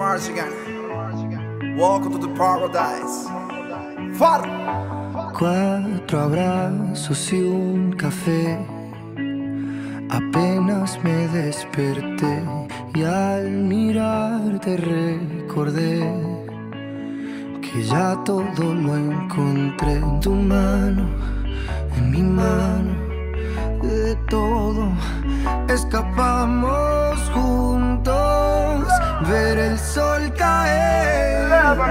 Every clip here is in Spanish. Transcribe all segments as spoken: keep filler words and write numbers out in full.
Mars again. Welcome to the paradise. Far. Cuatro abrazos y un café. Apenas me desperté y al mirarte recordé que ya todo lo encontré en tu mano, en mi mano. De todo escapamos juntos, ver el sol caer.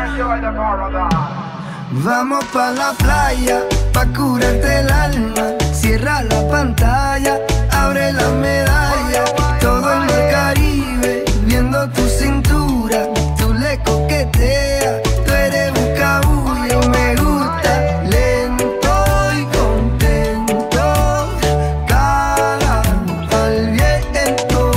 Vamos pa' la playa, pa' curarte el alma. Cierra la pantalla, abre la medalla. Todo en el Caribe, viendo tu cintura. Tú le coqueteas, tú eres buscabulla. Me gusta lento y contento, cara al viento.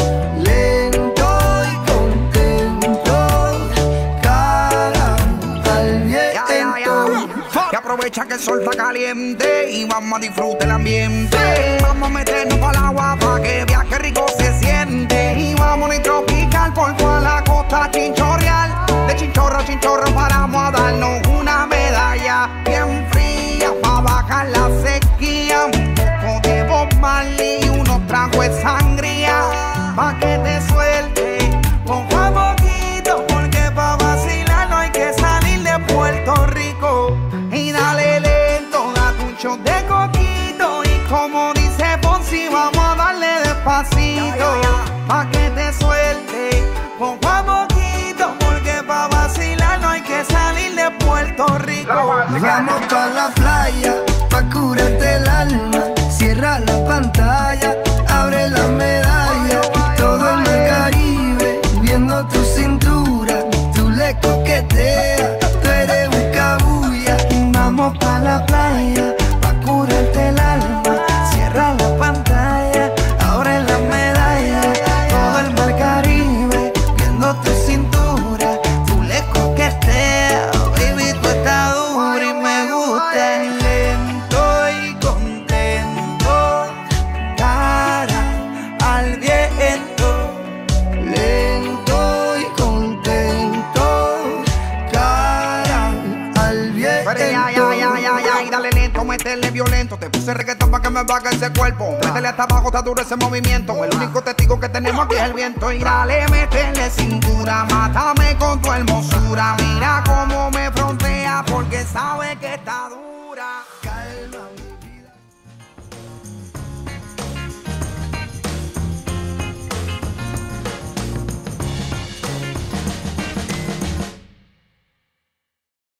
Lento y contento, cara al viento. Que aprovecha que el sol está caliente y vamos a disfrutar el ambiente. Vamos a meternos para el agua para que viaje rico se siente. Y vamos a tropical por toda la costa chinchorreal. De chinchorro a chinchorro paramos a darnos una medalla bien fría para bajar la sequía. Un poco de Bob Marley y unos tragos de sangría pa' que te suelte poco a poquito, porque pa' vacilar no hay que salir de Puerto Rico. Y dale lento, date un shot de coquito. Y como dice Fonsi, vamos a darle despacito pa' que te suelte poco a poquito, porque pa' vacilar no hay que salir de Puerto Rico. Vamos pa' la playa, pa' curarte el alma. Cierra la pantalla, abre la medalla. Todo en el Caribe, viendo tu cintura. Tú le coqueteas, tú eres buscabulla. Vamos pa' la playa, pa' curarte el alma. Cierra la pantalla, abre la medalla. Todo el mar Caribe, viendo tu cintura. Tú le coqueteas, baby, tú estás dura y me gusta. Lento y contento, cara al viento. Lento y contento, cara al viento. Pero ya, ya, ya, ya, ya, y dale lento, métele violento. Te puse reggaetón pa' que me baje ese cuerpo. Métele hasta abajo, está duro ese movimiento. El único testigo que tenemos aquí es el viento. Y dale, métele cintura, mátame con tu hermosura. Mira cómo me frontea porque sabe que está duro.